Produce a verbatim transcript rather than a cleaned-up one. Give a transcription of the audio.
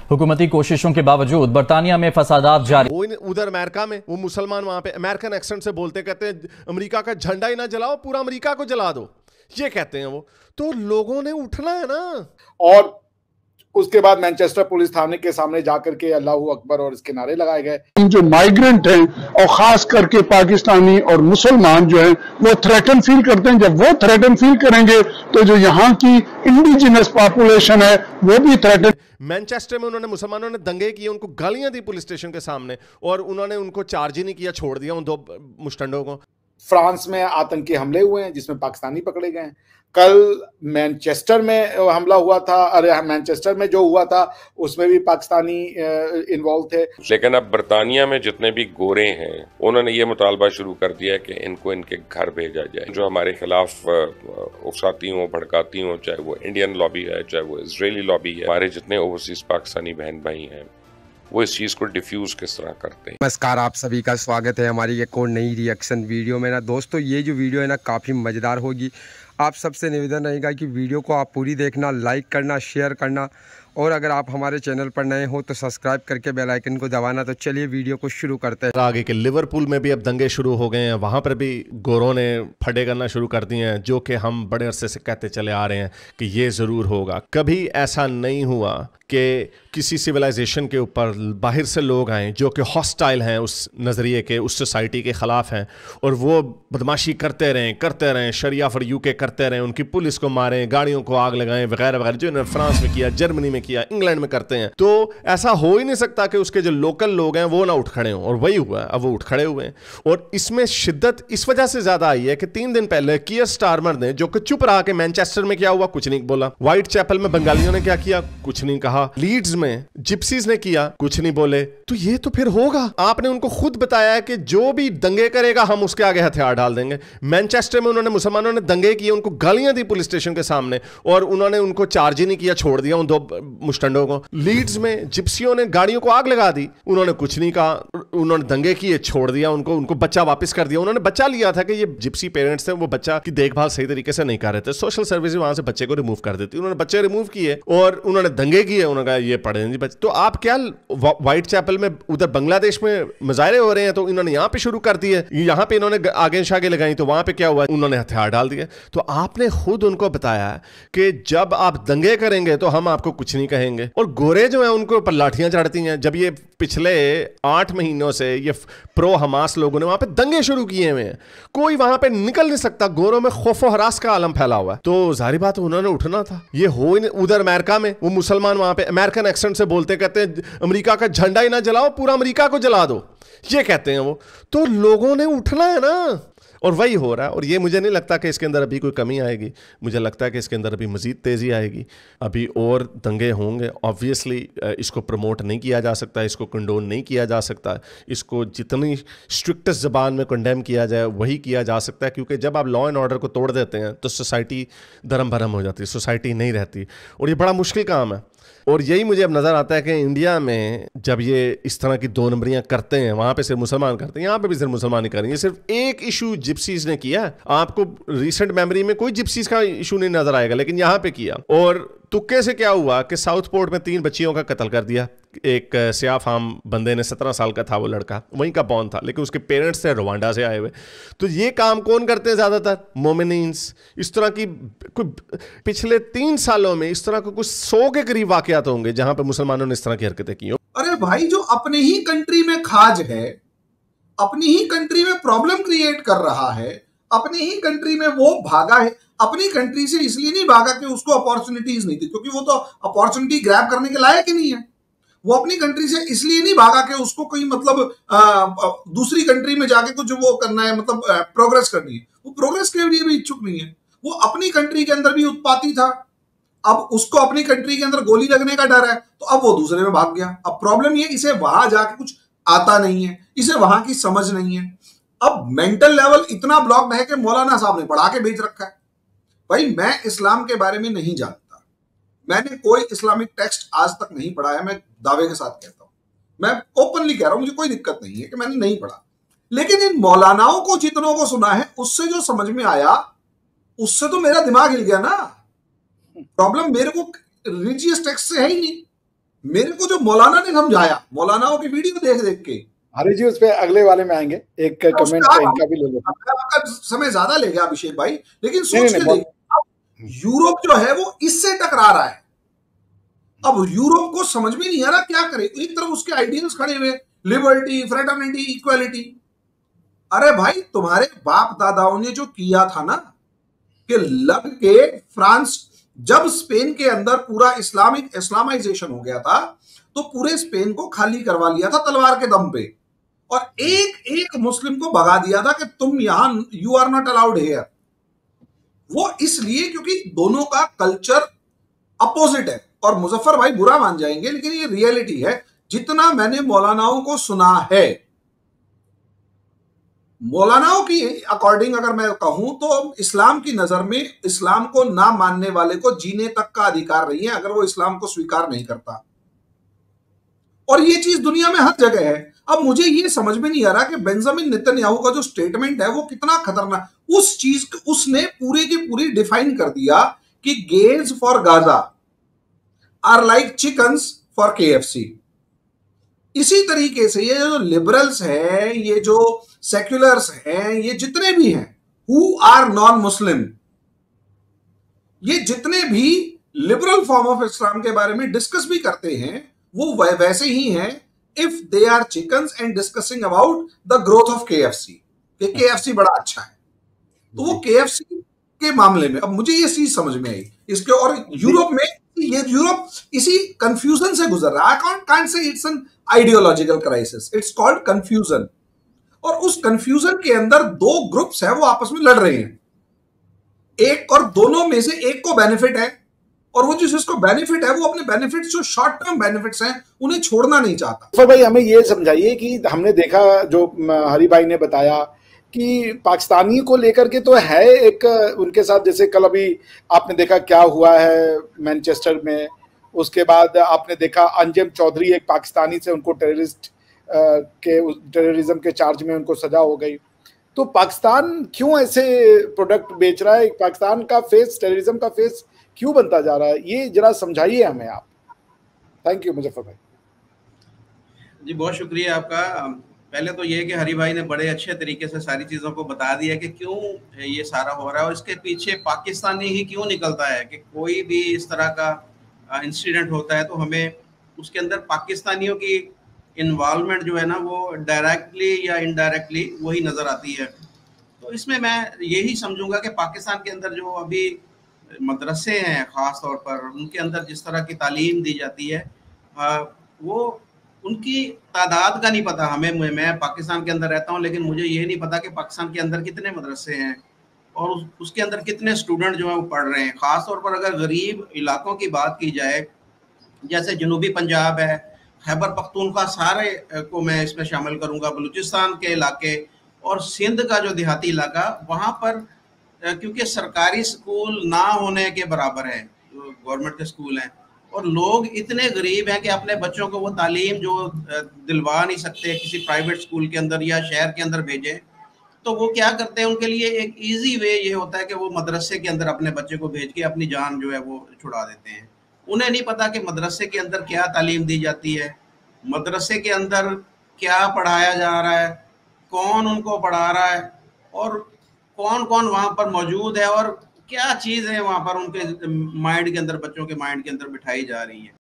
हुकूमती कोशिशों के बावजूद बरतानिया में फसादात जारी। वो उधर अमेरिका में वो मुसलमान वहां पे अमेरिकन एक्सेंट से बोलते, कहते हैं अमेरिका का झंडा ही ना जलाओ, पूरा अमेरिका को जला दो, ये कहते हैं वो। तो लोगों ने उठना है ना। और उसके बाद मैनचेस्टर पुलिस थाने के सामने जाकर के अल्लाहू अकबर और इसके नारे लगाए गए। जो माइग्रेंट हैं और खास करके पाकिस्तानी और मुसलमान जो हैं वो थ्रेटन फील करते हैं। जब वो थ्रेटन फील करेंगे तो जो यहाँ की इंडिजिनस पॉपुलेशन है वो भी थ्रेटन। मैनचेस्टर में उन्होंने मुसलमानों ने दंगे किए, उनको गालियां दी पुलिस स्टेशन के सामने, और उन्होंने उनको चार्ज ही नहीं किया, छोड़ दिया उन दो मुस्टंडों को। फ्रांस में आतंकी हमले हुए हैं जिसमें पाकिस्तानी पकड़े गए हैं। कल मैनचेस्टर में हमला हुआ था, अरे मैनचेस्टर में जो हुआ था उसमें भी पाकिस्तानी इन्वॉल्व थे। लेकिन अब बरतानिया में जितने भी गोरे हैं उन्होंने ये मुतालबा शुरू कर दिया है कि इनको इनके घर भेजा जाए। जो हमारे खिलाफ उकसाती हो, भड़काती हो, चाहे वो इंडियन लॉबी है, चाहे वो इजरायली लॉबी है, हमारे जितने ओवरसीज पाकिस्तानी बहन भाई हैं वो इस चीज़ को डिफ्यूज किस तरह करते हैं। नमस्कार, आप सभी का स्वागत है हमारी एक और नई रिएक्शन वीडियो में ना। दोस्तों, ये जो वीडियो है ना काफ़ी मज़ेदार होगी। आप सबसे निवेदन रहेगा कि वीडियो को आप पूरी देखना, लाइक करना, शेयर करना, और अगर आप हमारे चैनल पर नए हो तो सब्सक्राइब करके बेल आइकन को दबाना। तो चलिए वीडियो को शुरू करते हैं। आगे के लिवरपूल में भी अब दंगे शुरू हो गए हैं, वहां पर भी गोरों ने फटे करना शुरू कर दिए हैं, जो कि हम बड़े अरसे से कहते चले आ रहे हैं कि ये ज़रूर होगा। कभी ऐसा नहीं हुआ कि किसी सिविलाइजेशन के ऊपर बाहर से लोग आए जो कि हॉस्टाइल हैं उस नज़रिए के, उस सोसाइटी के ख़िलाफ़ हैं, और वो बदमाशी करते रहें करते रहें शरिया फॉर यूके करते रहें, उनकी पुलिस को मारें, गाड़ियों को आग लगाएं वगैरह वगैरह, जो इन्होंने फ्रांस में किया, जर्मनी में किया, इंग्लैंड में करते हैं। तो ऐसा हो ही नहीं सकता कि उसके जो लोकल लोग हैं वो ना उठ खड़े हों, और वही हुआ। अब वो उठ खड़े हुए हैं, और इसमें शिद्दत इस वजह से ज़्यादा आई है कि तीन दिन पहले कियर स्टारमर ने, जो कि चुप रहा कि मैनचेस्टर में क्या हुआ कुछ नहीं बोला, व्हाइट चैपल में बंगालियों ने क्या किया कुछ नहीं कहा, लीड्स में जिप्सीज ने किया कुछ नहीं बोले, तो ये तो फिर होगा। आपने उनको खुद बताया है कि जो भी दंगे करेगा हम उसके आगे हथियार डाल देंगे। मैनचेस्टर में उन्होंने मुसलमानों ने दंगे किए, उनको गालियां दी पुलिस स्टेशन के सामने, और उन्होंने उनको चार्ज ही नहीं किया, छोड़ दिया उन दो मुस्टंडों को। लीड्स में जिप्सियों ने गाड़ियों को आग लगा दी, उन्होंने कुछ नहीं कहा, उन्होंने दंगे किए, छोड़ दिया उनको, उनको बच्चा वापस कर दिया। उन्होंने बच्चा लिया था कि ये जिप्सी पेरेंट्स थे, वो बच्चा की देखभाल सही तरीके से नहीं कर रहे थे, सोशल सर्विस वहां से बच्चे को रिमूव कर देती, उन्होंने बच्चे रिमूव किए और उन्होंने दंगे किए। उन्होंने कहा ये पढ़े नहीं बच्चे। तो आप क्या व्हाइट चैपल में उधर बांग्लादेश में मुजाहरे हो रहे हैं तो इन्होंने यहां पे शुरू कर दिए, यहां पे इन्होंने आगे शागे लगाई, तो वहां पे क्या हुआ उन्होंने हथियार डाल दिए। तो आपने खुद उनको बताया कि जब आप दंगे करेंगे तो हम आपको कुछ नहीं कहेंगे, और गोरे जो है उनको ऊपर लाठियां चढ़ती हैं। जब ये पिछले आठ महीनों से ये प्रो हमास लोगों ने वहां पे दंगे शुरू किए हुए हैं, कोई वहां पे निकल नहीं सकता, गोरों में खौफो हरास का आलम फैला हुआ है। तो जाहिर बात उन्होंने उठना था। ये हो ही नहीं। उधर अमेरिका में वो मुसलमान वहां पे अमेरिकन एक्सेंट से बोलते, कहते हैं अमेरिका का झंडा ही ना जलाओ, पूरा अमेरिका को जला दो, ये कहते हैं वो। तो लोगों ने उठना है ना, और वही हो रहा है। और ये मुझे नहीं लगता कि इसके अंदर अभी कोई कमी आएगी, मुझे लगता है कि इसके अंदर अभी मज़ीद तेज़ी आएगी, अभी और दंगे होंगे। ऑब्वियसली इसको प्रमोट नहीं किया जा सकता, इसको कंडोन नहीं किया जा सकता, इसको जितनी स्ट्रिक्टेस्ट ज़बान में कंडेम किया जाए वही किया जा सकता है, क्योंकि जब आप लॉ एंड ऑर्डर को तोड़ देते हैं तो सोसाइटी धर्म भरम हो जाती है, सोसाइटी नहीं रहती, और ये बड़ा मुश्किल काम है। और यही मुझे अब नज़र आता है कि इंडिया में जब ये इस तरह की दो नंबरियां करते हैं, वहाँ पे सिर्फ मुसलमान करते हैं, यहाँ पे भी सिर्फ मुसलमान ही करेंगे। सिर्फ एक इशू जिप्सीज ने किया है, आपको रिसेंट मेमोरी में कोई जिप्सीज का इशू नहीं नजर आएगा, लेकिन यहाँ पे किया। और तुक्के से क्या हुआ कि साउथ पोर्ट में तीन बच्चियों का कत्ल कर दिया। एक सियाह फाम बंदे ने, सत्रह साल का था वो लड़का, वहीं का बॉर्न था, लेकिन उसके पेरेंट्स थे रवांडा से आए हुए। तो ये काम कौन करते हैं ज़्यादातर? मोमिनीन्स। इस तरह की कोई पिछले तीन सालों में इस तरह के कुछ सौ के करीब वाकयात होंगे जहां पे मुसलमानों ने इस तरह की हरकतें की हो। अरे भाई, जो अपने ही कंट्री में खाज है, अपनी ही कंट्री में प्रॉब्लम क्रिएट कर रहा है, अपनी ही कंट्री में वो भागा है, अपनी कंट्री से इसलिए नहीं भागा कि उसको अपॉर्चुनिटीज नहीं थी, क्योंकि वो तो अपॉर्चुनिटी ग्रैब करने के लायक ही नहीं है। वो अपनी कंट्री से इसलिए नहीं भागा कि उसको कोई मतलब आ, दूसरी कंट्री में जाके कुछ वो करना है, मतलब प्रोग्रेस करनी है। वो प्रोग्रेस के लिए भी इच्छुक नहीं है, वो अपनी कंट्री के अंदर भी उत्पाती था। अब उसको अपनी कंट्री के अंदर गोली लगने का डर है, तो अब वो दूसरे में भाग गया। अब प्रॉब्लम ये, इसे वहां जाके कुछ आता नहीं है, इसे वहां की समझ नहीं है। अब मेंटल लेवल इतना ब्लॉक्ड है कि मौलाना साहब ने पढ़ा के भेज रखा है। भाई, मैं इस्लाम के बारे में नहीं जानता, मैंने कोई इस्लामिक टेक्स्ट आज तक नहीं पढ़ा है, मैं दावे के साथ कहता हूं, मैं ओपनली कह रहा हूं, मुझे कोई दिक्कत नहीं है कि मैंने नहीं पढ़ा। लेकिन इन मौलानाओं को जितनों को सुना है, उससे जो समझ में आया, उससे तो मेरा दिमाग हिल गया ना। प्रॉब्लम मेरे को रिलीजियस टेक्स्ट से है ही नहीं, मेरे को जो मौलाना ने समझाया, मौलानाओं की वीडियो देख देख के, अरे जी उस पे अगले वाले में आएंगे, एक कमेंट उसका इनका भी ले लो। आपका समय ज्यादा ले गया अभिषेक भाई, लेकिन नहीं, सोच नहीं, के बहुत- देखिए यूरोप जो है वो इससे टकरा रहा है। अब यूरोप को समझ में नहीं आ रहा क्या करे। एक तरफ उसके आइडियल्स खड़े हुए, लिबर्टी, फ्रेटर्निटी, इक्वालिटी। अरे भाई तुम्हारे बाप दादाओं ने जो किया था ना, कि लग के फ्रांस, जब स्पेन के अंदर पूरा इस्लामिक इस्लामाइजेशन हो गया था तो पूरे स्पेन को खाली करवा लिया था तलवार के दम पे, और एक एक मुस्लिम को भगा दिया था कि तुम यहां, you are not allowed here. वो इसलिए क्योंकि दोनों का कल्चर अपोजिट है। और मुजफ्फर भाई बुरा मान जाएंगे लेकिन ये रियलिटी है। जितना मैंने मौलानाओं को सुना है, मौलानाओं की अकॉर्डिंग अगर मैं कहूं तो इस्लाम की नजर में इस्लाम को ना मानने वाले को जीने तक का अधिकार नहीं है अगर वो इस्लाम को स्वीकार नहीं करता। और ये चीज दुनिया में हर जगह है। अब मुझे ये समझ में नहीं आ रहा कि बेंजामिन नेतन्याहू का जो स्टेटमेंट है वो कितना खतरनाक, उस चीज उसने पूरे की पूरी डिफाइन कर दिया कि gays for Gaza are like chickens for KFC. इसी तरीके से ये जो लिबरल्स हैं, ये जो सेक्युलर्स हैं, ये जितने भी हैं हु आर नॉन मुस्लिम, ये जितने भी लिबरल फॉर्म ऑफ इस्लाम के बारे में डिस्कस भी करते हैं वो वैसे ही हैं if they are chickens and discussing about the growth of KFC, कि केएफसी बड़ा अच्छा है। तो वो केएफसी के मामले में अब मुझे ये चीज समझ में आई इसके। और यूरोप में ये यूरोप इसी कंफ्यूजन से गुजर रहा है। I can't say it's an ideological crisis, it's called confusion. और उस कंफ्यूजन के अंदर दो ग्रुप्स हैं वो आपस में लड़ रहे हैं, एक और दोनों में से एक को बेनिफिट है और वो जिसको बेनिफिट है वो अपने बेनिफिट्स जो शॉर्ट टर्म बेनिफिट्स हैं उन्हें छोड़ना नहीं चाहता। तो भाई हमें ये समझाइए कि हमने देखा जो हरि भाई ने बताया कि पाकिस्तानी को लेकर के तो है एक उनके साथ, जैसे कल अभी आपने देखा क्या हुआ है मैनचेस्टर में, उसके बाद आपने देखा अंजम चौधरी एक पाकिस्तानी से उनको टेररिस्ट के टेररिज्म के चार्ज में उनको सजा हो गई। तो पाकिस्तान क्यों ऐसे प्रोडक्ट बेच रहा है, पाकिस्तान का फेस टेररिज्म का फेस क्यों बनता जा रहा है, ये जरा समझाइए हमें आप। थैंक यू मुजफ्फर भाई। जी बहुत शुक्रिया आपका। पहले तो ये कि हरि भाई ने बड़े अच्छे तरीके से सारी चीज़ों को बता दिया कि क्यों ये सारा हो रहा है और इसके पीछे पाकिस्तानी ही क्यों निकलता है। कि कोई भी इस तरह का इंसिडेंट होता है तो हमें उसके अंदर पाकिस्तानियों की इन्वॉल्वमेंट जो है ना वो डायरेक्टली या इनडायरेक्टली वही नज़र आती है। तो इसमें मैं यही समझूंगा कि पाकिस्तान के अंदर जो अभी मदरसे हैं ख़ास तौर पर, उनके अंदर जिस तरह की तालीम दी जाती है वो उनकी तादाद का नहीं पता हमें। मैं पाकिस्तान के अंदर रहता हूं लेकिन मुझे ये नहीं पता कि पाकिस्तान के अंदर कितने मदरसे हैं और उस, उसके अंदर कितने स्टूडेंट जो है वो पढ़ रहे हैं। ख़ास तौर पर अगर गरीब इलाकों की बात की जाए, जैसे जनूबी पंजाब है, खैबर पख्तूनख्वा सारे को मैं इसमें शामिल करूँगा, बलूचिस्तान के इलाके और सिंध का जो देहाती इलाका, वहाँ पर क्योंकि सरकारी स्कूल ना होने के बराबर है, जो गवर्नमेंट के स्कूल हैं, और लोग इतने गरीब हैं कि अपने बच्चों को वो तालीम जो दिलवा नहीं सकते किसी प्राइवेट स्कूल के अंदर या शहर के अंदर भेजें, तो वो क्या करते हैं, उनके लिए एक इजी वे ये होता है कि वो मदरसे के अंदर अपने बच्चे को भेज के अपनी जान जो है वो छुड़ा देते हैं। उन्हें नहीं पता कि मदरसे के अंदर क्या तालीम दी जाती है, मदरसे के अंदर क्या पढ़ाया जा रहा है, कौन उनको पढ़ा रहा है और कौन कौन वहाँ पर मौजूद है और क्या चीज़ है वहाँ पर उनके माइंड के अंदर, बच्चों के माइंड के अंदर बिठाई जा रही है।